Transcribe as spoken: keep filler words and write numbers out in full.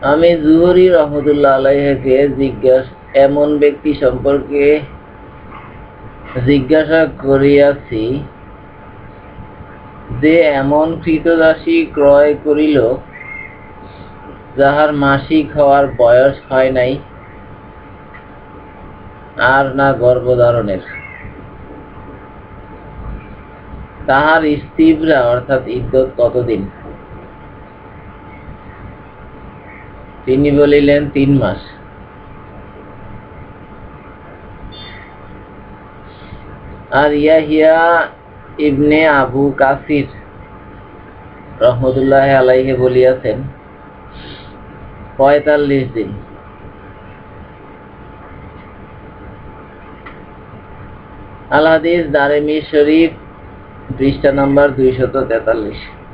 আমি জুহরি রহমতুল্লাহ আলাইহিকে জিজ্ঞাসা এমন ব্যক্তি সম্পর্কে জিজ্ঞাসা করিয়াছি যে এমন কৃতদাসী ক্রয় করিল যাহার মাসিক হওয়ার বয়স হয় নাই আর না গর্ভধারণের, তাহার স্ত্রীরা অর্থাৎ ইদ্যত কতদিন? তিনি বলিলেন তিন মাস। আর ইয়াহিয়া ইবনে আবু কাসির রহমতুল্লাহ আলাইহি বলিয়াছেন পঁয়তাল্লিশ দিন। আল হাদিস দারিমি শরীফ পৃষ্ঠা নাম্বার দুইশত তেতাল্লিশ।